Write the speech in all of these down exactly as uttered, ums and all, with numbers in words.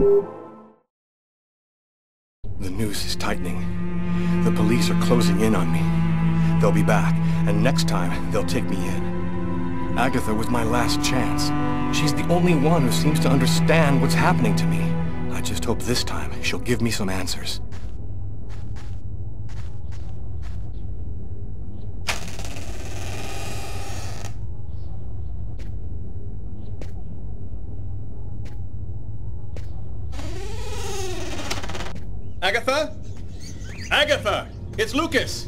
The noose is tightening. The police are closing in on me. They'll be back, and next time, they'll take me in. Agatha was my last chance. She's the only one who seems to understand what's happening to me. I just hope this time she'll give me some answers. Agatha? Agatha! It's Lucas!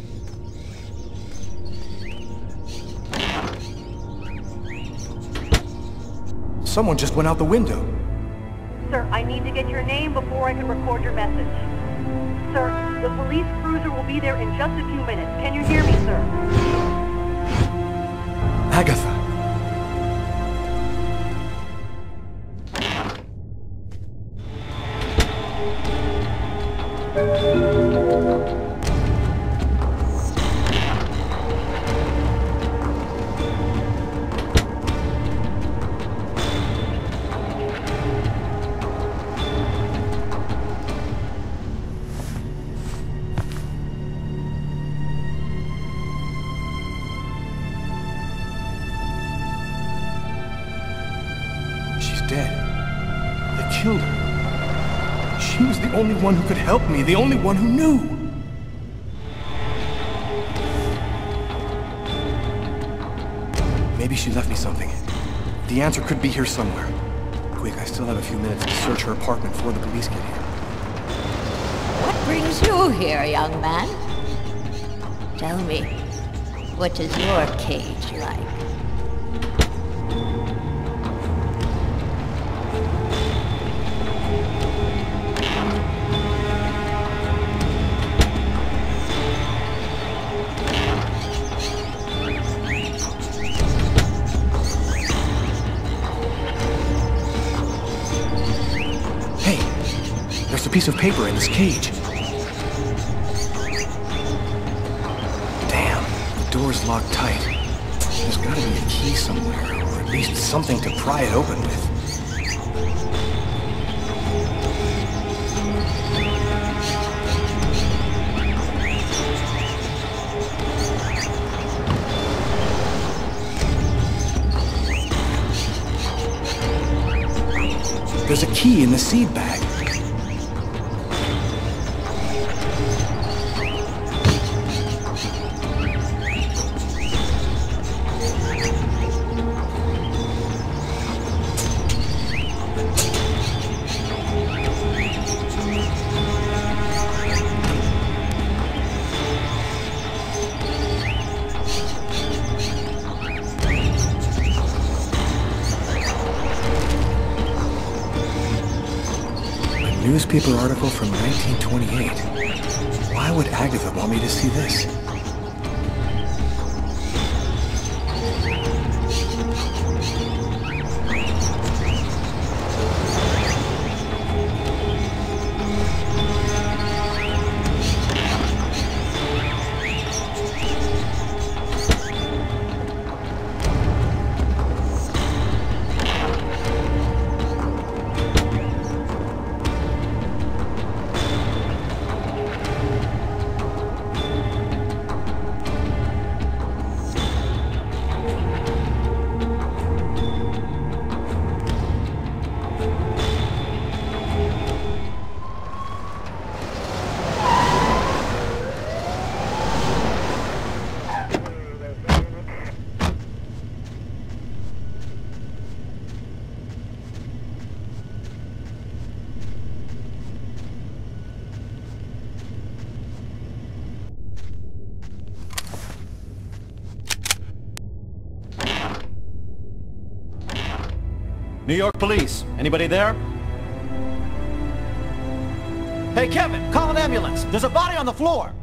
Someone just went out the window. Sir, I need to get your name before I can record your message. Sir, the police cruiser will be there in just a few minutes. Can you hear me, sir? Agatha! She's dead. They killed her. She was the only one who could help me, the only one who knew. Maybe she left me something. The answer could be here somewhere. Quick, I still have a few minutes to search her apartment before the police get here. What brings you here, young man? Tell me, what is your cage like? There's a piece of paper in this cage. Damn, the door's locked tight. There's gotta be a key somewhere, or at least something to pry it open with. There's a key in the seed bag. Newspaper article from nineteen twenty-eight. Why would Agatha want me to see this? New York Police. Anybody there? Hey, Kevin, call an ambulance. There's a body on the floor.